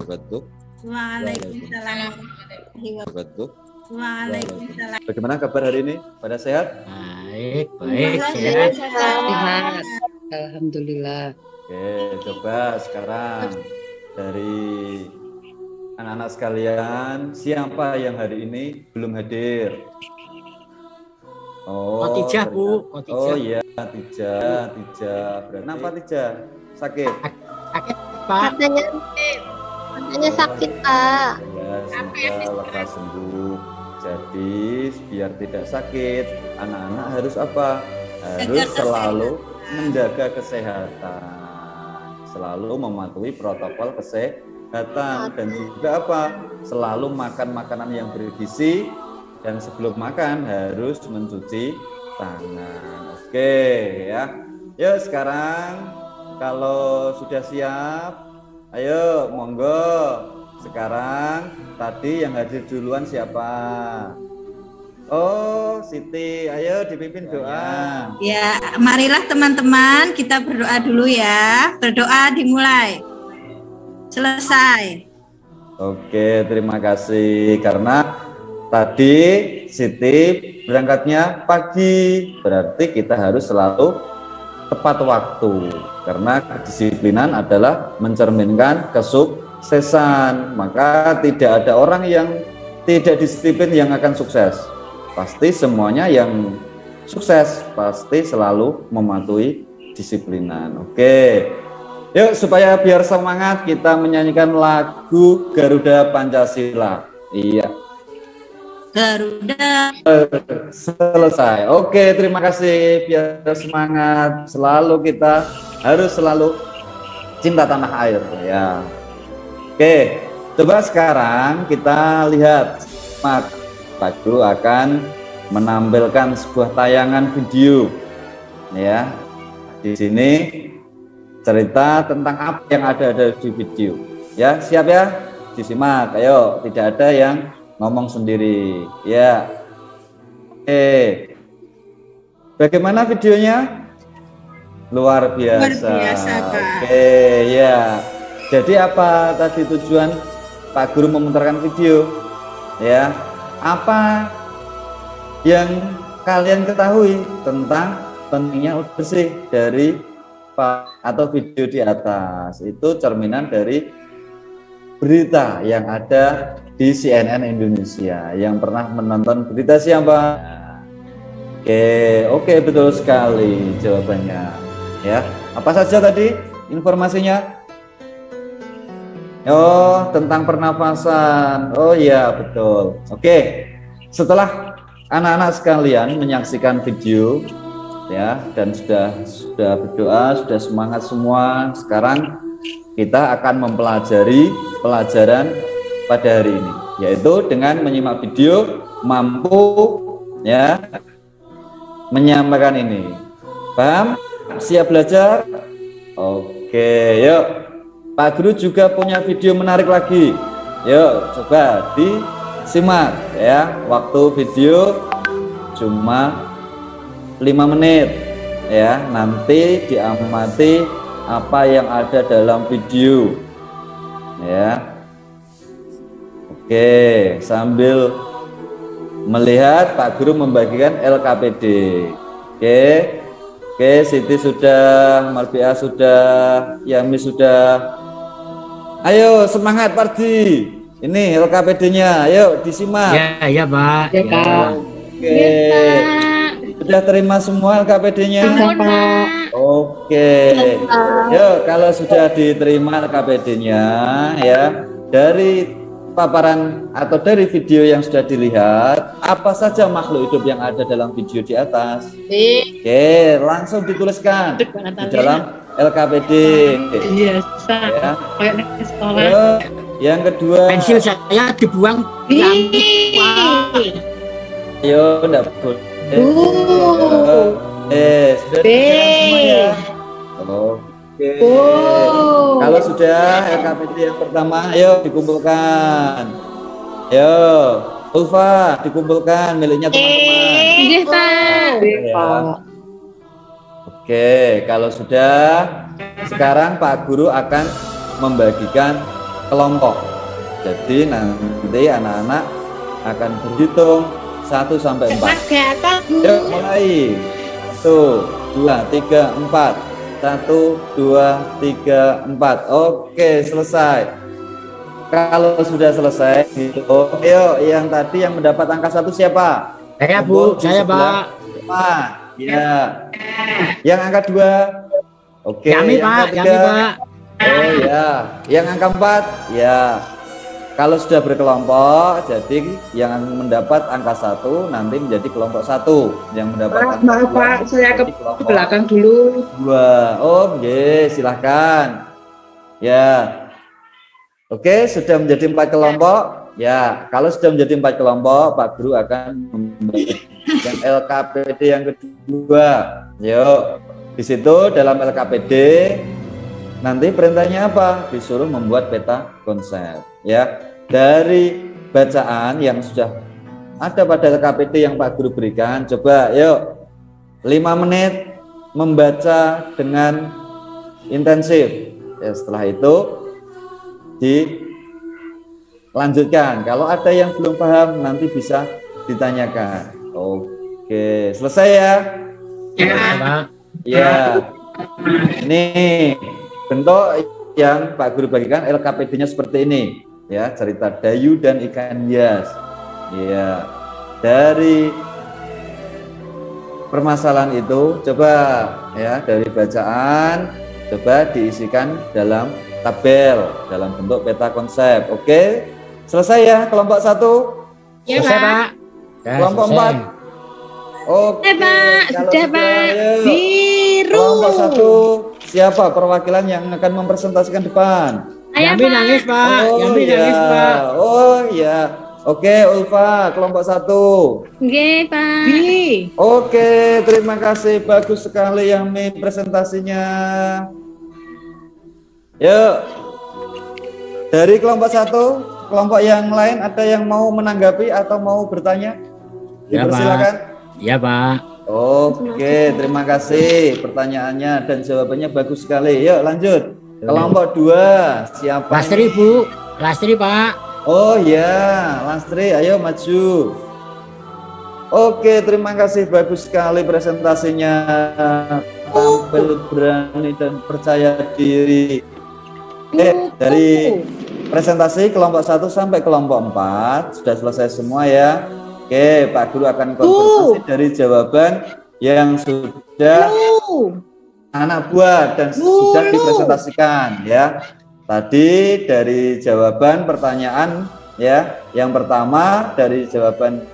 wabarakatuh. Waalaikumsalam. Waalaikumsalam. Bagaimana kabar hari ini? Pada sehat? Baik, sehat. Alhamdulillah. Oke, coba sekarang dari anak-anak sekalian, siapa yang hari ini belum hadir? Khotijah, Bu. Khotijah. Oh iya, Tija. Kenapa Tija? Sakit? Sakit, Pak. Katanya sakit, Pak. Ya, semoga lekas sembuh. Jadi, biar tidak sakit, anak-anak harus apa? Harus selalu menjaga kesehatan. Selalu mematuhi protokol kesehatan. Dan juga apa? Selalu makan makanan yang bergizi. Dan sebelum makan harus mencuci tangan. Oke ya. Yuk sekarang kalau sudah siap, ayo monggo. Sekarang tadi yang hadir duluan siapa? Oh, Siti. Ayo dipimpin doa. Ya, marilah teman-teman kita berdoa dulu ya. Berdoa dimulai. Selesai. Oke, terima kasih karena tadi Siti berangkatnya pagi, berarti kita harus selalu tepat waktu karena kedisiplinan adalah mencerminkan kesuksesan. Maka tidak ada orang yang tidak disiplin yang akan sukses. Pasti semuanya yang sukses pasti selalu mematuhi disiplinan. Oke. Yuk supaya biar semangat kita menyanyikan lagu Garuda Pancasila. Iya. Garuda. Selesai. Oke, terima kasih. Biar semangat. Selalu kita harus selalu cinta tanah air ya. Oke, coba sekarang kita lihat. Pak Guru akan menampilkan sebuah tayangan video ya. Di sini cerita tentang apa yang ada di video. Ya, siap ya? Disimak. Ayo, tidak ada yang ngomong sendiri ya. Bagaimana videonya? Luar biasa. Oke ya. Jadi apa tadi tujuan Pak Guru memutarkan video ya? Apa yang kalian ketahui tentang pentingnya udara bersih dari atau video di atas? Itu cerminan dari berita yang ada di CNN Indonesia. Yang pernah menonton berita siapa? Oke, betul sekali jawabannya. Ya, apa saja tadi informasinya? Oh, tentang pernafasan. Oh iya, betul. Oke, setelah anak-anak sekalian menyaksikan video ya dan sudah berdoa, sudah semangat semua, sekarang kita akan mempelajari pelajaran pada hari ini, yaitu dengan menyimak video mampu ya menyampaikan ini. Paham? Siap belajar? Oke, yuk. Pak Guru juga punya video menarik lagi. Yuk, coba disimak ya. Waktu video cuma 5 menit ya. Nanti diamati apa yang ada dalam video ya. Oke, sambil melihat Pak Guru membagikan LKPD. Oke, Siti sudah, Marbia sudah, Yami sudah. Ayo semangat Pardi. Ini LKPD-nya, ayo disimak. Ya Pak. Ya, Pak. Oke. Sudah terima semua LKPD-nya? Oke. Yuk, kalau sudah diterima LKPD-nya ya, dari paparan atau dari video yang sudah dilihat, apa saja makhluk hidup yang ada dalam video di atas? Oke, langsung dituliskan di dalam LKPD. Iya, ya. kayak di sekolah. Yang kedua, pensil saya dibuang. Ayo, enggak boleh. Sudah dituliskan semua ya. Oke. Kalau sudah LKPD yang pertama, ayo dikumpulkan. Ayo, Ulfa dikumpulkan miliknya teman-teman. Oke, kalau sudah, sekarang Pak Guru akan membagikan kelompok. Jadi nanti anak-anak akan berhitung 1 sampai 4. Yuk mulai. 1, 2, 3, 4. 1, 2, 3, 4. Oke, selesai. Kalau sudah selesai gitu, yuk yang tadi yang mendapat angka 1 siapa? Saya Bu, saya Pak. Ya. Yang angka 2. Oke, Yami yang Pak, angka 3. Yami Pak. Oh ya, yang angka 4 ya. Kalau sudah berkelompok, jadi yang mendapat angka 1 nanti menjadi kelompok 1. Yang mendapat angka Maaf 2 Pak, saya ke kelompok belakang dulu. 2. Oh, silahkan. Ya. Oke, sudah menjadi 4 kelompok. Ya, kalau sudah menjadi 4 kelompok, Pak Guru akan membagikan LKPD yang kedua. Yuk, di situ dalam LKPD nanti perintahnya apa? Disuruh membuat peta konsep. Ya, dari bacaan yang sudah ada pada LKPD yang Pak Guru berikan, coba yuk 5 menit membaca dengan intensif. Ya, setelah itu dilanjutkan. Kalau ada yang belum paham nanti bisa ditanyakan. Oke, selesai ya? Ya, Pak. Ya. Ini bentuk yang Pak Guru bagikan LKPD-nya seperti ini. Ya, cerita Dayu dan ikan hias. Ya. Dari permasalahan itu coba ya dari bacaan coba diisikan dalam tabel dalam bentuk peta konsep. Oke, selesai ya kelompok 1. Ya, Selesai, Pak. Pak. Ya, Kelompok selesai. 4. Oke, Pak. kalau Sudah, Pak. ayo. Biru. Kelompok 1 siapa perwakilan yang akan mempresentasikan depan? Yami nangis, Pak. Oh Yami ya, nangis, Pak. oh ya. Oke, Ulfa kelompok 1. Oke, Pak. Oke, terima kasih, bagus sekali Yami presentasinya. Yuk, dari kelompok 1, kelompok yang lain ada yang mau menanggapi atau mau bertanya? Ya, Dipersilakan. Ya, Pak. Oke, terima kasih pertanyaannya dan jawabannya bagus sekali. Yuk lanjut. Kelompok 2, siapa? Lastri, Bu. Lastri, Pak. Oh ya, Lastri, ayo maju. Oke, terima kasih, bagus sekali presentasinya. Tampil berani dan percaya diri. Dari presentasi kelompok 1 sampai kelompok 4 sudah selesai semua ya. Oke, Pak Guru akan konfirmasi dari jawaban yang sudah anak buat dan sudah dipresentasikan ya. Tadi dari jawaban pertanyaan ya, yang pertama dari jawaban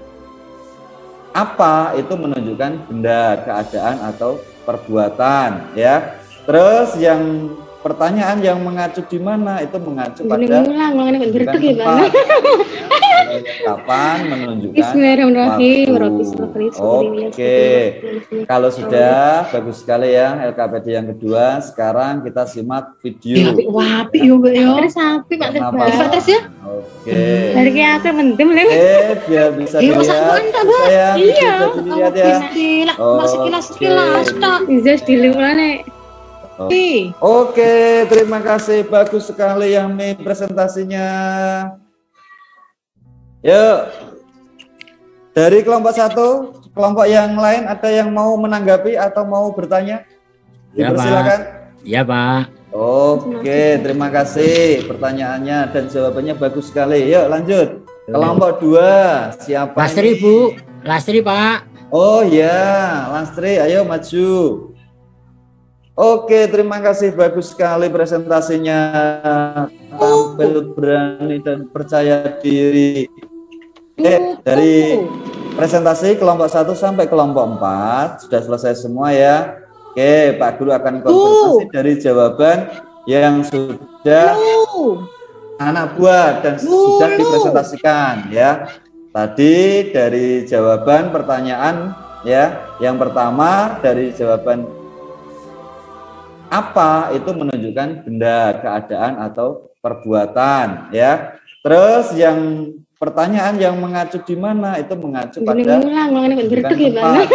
apa itu menunjukkan benda, keadaan atau perbuatan ya. Terus yang pertanyaan yang mengacu di mana itu mengacu pada menunjukkan tempat. Kapan menunjukkan waktu. Oke, kalau sudah bagus sekali ya LKPD yang kedua. Sekarang kita simak video. Wapi yo, Mbak yo. Sapi, Pak. Terus ya. Oke. Dari kayak aku mendem lem. Biar bisa dilihat. Saya bisa dilihat ya. Sekilas tok. Bisa dilimane. Oke, terima kasih, bagus sekali Yami presentasinya. Yuk, dari kelompok 1, kelompok yang lain ada yang mau menanggapi atau mau bertanya? Ya, Dipersilakan. Ya, Pak. Oke, terima kasih pertanyaannya dan jawabannya bagus sekali. Yuk lanjut. Kelompok 2, siapa? Lastri, Bu. Lastri, Pak. Oh ya, Lastri, ayo maju. Oke, terima kasih, bagus sekali presentasinya. Tampil berani dan percaya diri. Dari presentasi kelompok 1 sampai kelompok 4 sudah selesai semua ya. Oke, Pak Guru akan konfirmasi dari jawaban yang sudah anak buat dan sudah dipresentasikan ya. Tadi dari jawaban pertanyaan ya, yang pertama dari jawaban apa itu menunjukkan benda, keadaan atau perbuatan ya. Terus yang pertanyaan yang mengacu di mana itu mengacu pada Ulang menunjukkan tempat.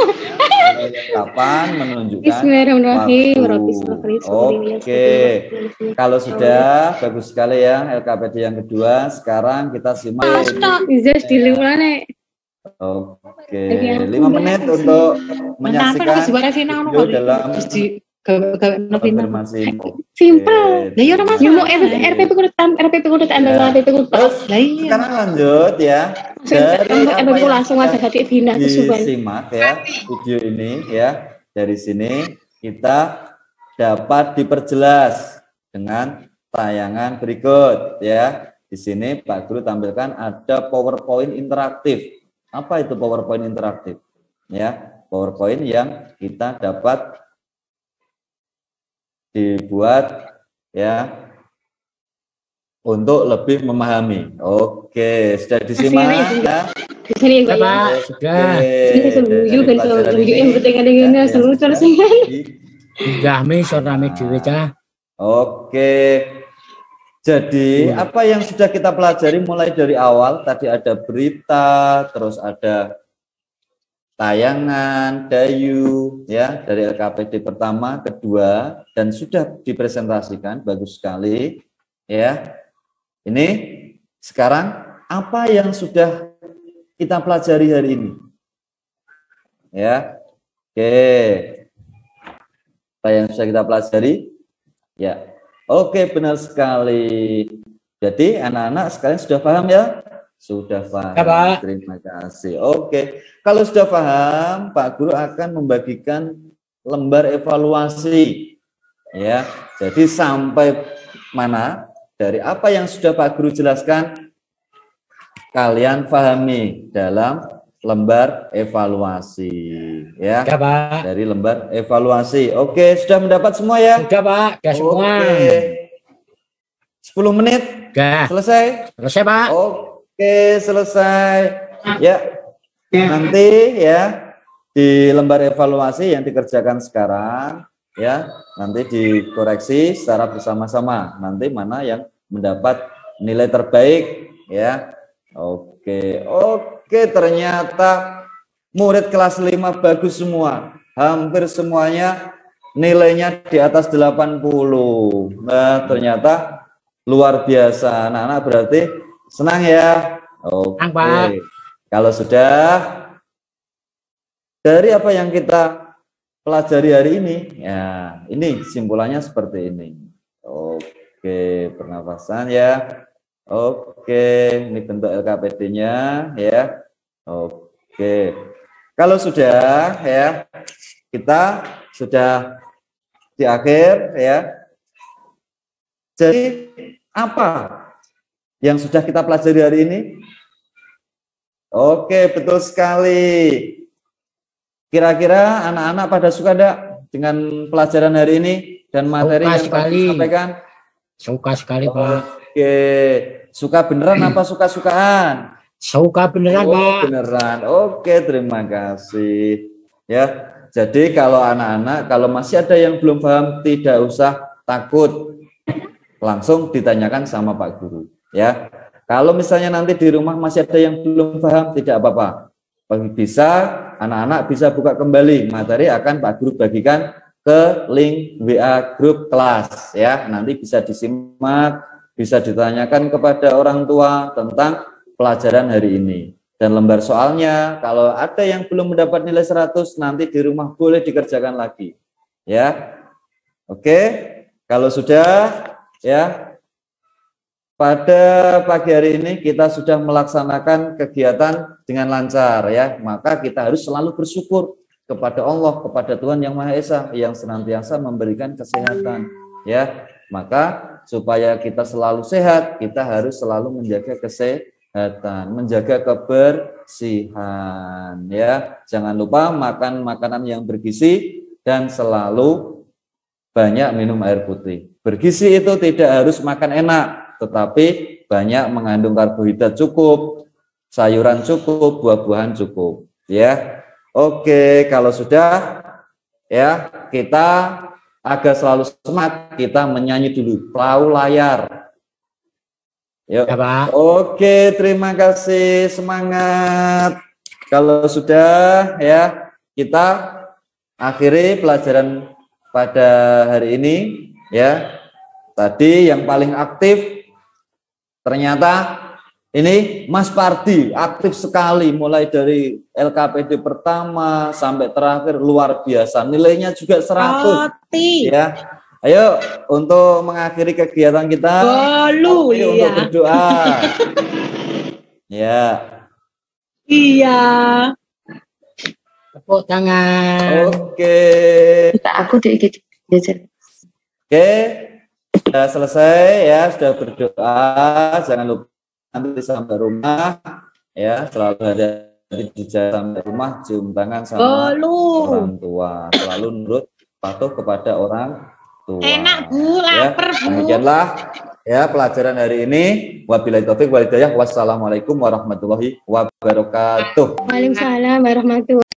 Kapan menunjukkan Bismillahirrahmanirrahim. waktu. Oke, kalau sudah bagus sekali ya LKPD yang kedua. Sekarang kita simak. Izas dilimulane. Oke, 5 menit untuk menyaksikan video dalam konfirmasi. Simpel. Lah ya ora Mas, yo RPP kurutan RPP Terus sekarang lanjut ya. Dari apa RPP yang langsung aja hati Vina disimak ya video ini ya. Dari sini kita dapat diperjelas dengan tayangan berikut ya. Di sini Pak Guru tampilkan ada PowerPoint interaktif. Apa itu PowerPoint interaktif? Ya, PowerPoint yang kita dapat dibuat ya untuk lebih memahami. Oke, sudah disimak ya. Di sini ya, Pak. Sudah. Ini seluju kan seluju yang bertengah-tengah seluju terus kan. Sudah rame dhewe cah. Oke. Jadi apa yang sudah kita pelajari mulai dari awal, tadi ada berita, terus ada tayangan, dayu, ya dari LKPD pertama, kedua, dan sudah dipresentasikan, bagus sekali, ya. Ini sekarang apa yang sudah kita pelajari hari ini, ya. Oke, apa yang sudah kita pelajari, ya. Oke, benar sekali. Jadi anak-anak sekalian sudah paham ya? Sudah paham. Ya, Pak. Terima kasih. Oke, kalau sudah paham, Pak Guru akan membagikan lembar evaluasi. Ya, jadi sampai mana dari apa yang sudah Pak Guru jelaskan, kalian pahami dalam lembar evaluasi. Ya, Pak. dari lembar evaluasi. Oke, sudah mendapat semua ya? Sudah Pak, sudah semua. Oke. 10 menit Sudah. selesai? Pak. Oke, selesai. Ya. Nanti ya di lembar evaluasi yang dikerjakan sekarang ya, nanti dikoreksi secara bersama-sama. Nanti mana yang mendapat nilai terbaik ya. Oke, ternyata murid kelas 5 bagus semua. Hampir semuanya nilainya di atas 80. Nah, ternyata luar biasa. Anak-anak berarti senang ya. Oke. Pak. Kalau sudah dari apa yang kita pelajari hari ini, ya ini simpulannya seperti ini. Oke, pernafasan ya. Oke, ini bentuk LKPD-nya ya. Oke. Kalau sudah ya, kita sudah di akhir ya. Jadi apa yang sudah kita pelajari hari ini? Oke, betul sekali. Kira-kira anak-anak pada suka enggak dengan pelajaran hari ini dan materi yang disampaikan? Suka sekali, Pak. Oke, suka beneran apa suka-sukaan? Suka beneran, Pak. Beneran. Oke, terima kasih. Ya, jadi kalau anak-anak kalau masih ada yang belum paham tidak usah takut. Langsung ditanyakan sama Pak Guru, ya. Kalau misalnya nanti di rumah masih ada yang belum paham, tidak apa-apa. Bisa, anak-anak bisa buka kembali materi akan Pak Guru bagikan ke link WA grup kelas, ya. Nanti bisa disimak, bisa ditanyakan kepada orang tua tentang pelajaran hari ini. Dan lembar soalnya, kalau ada yang belum mendapat nilai 100, nanti di rumah boleh dikerjakan lagi, ya. Oke, kalau sudah, ya. Pada pagi hari ini kita sudah melaksanakan kegiatan dengan lancar ya, maka kita harus selalu bersyukur kepada Allah, kepada Tuhan Yang Maha Esa yang senantiasa memberikan kesehatan ya. Maka supaya kita selalu sehat, kita harus selalu menjaga kesehatan, menjaga kebersihan ya. Jangan lupa makan makanan yang bergizi dan selalu banyak minum air putih. Bergizi itu tidak harus makan enak, tetapi banyak mengandung karbohidrat cukup, sayuran cukup, buah-buahan cukup, ya. Oke, kalau sudah, ya kita agar selalu semangat, kita menyanyi dulu perahu layar. Yuk. Ya, Pak. Oke, terima kasih, semangat. Kalau sudah ya, kita akhiri pelajaran pada hari ini ya. Tadi yang paling aktif ternyata ini Mas Pardi, aktif sekali mulai dari LKPD pertama sampai terakhir, luar biasa. Nilainya juga 100. Ya. Ayo untuk mengakhiri kegiatan kita, untuk berdoa. Ya. Iya. Tepuk tangan. Oke. Aku dikit. Oke. Sudah selesai ya, sudah berdoa. Jangan lupa nanti sampai rumah ya, selalu ada di sampai rumah, cium tangan sama orang tua. Selalu nurut, patuh kepada orang tua. Enak Bu, lapar ya. Bu. Demikianlah ya pelajaran hari ini. Wabillahi taufik wal hidayah. Wassalamualaikum warahmatullahi wabarakatuh. Waalaikumsalam warahmatullahi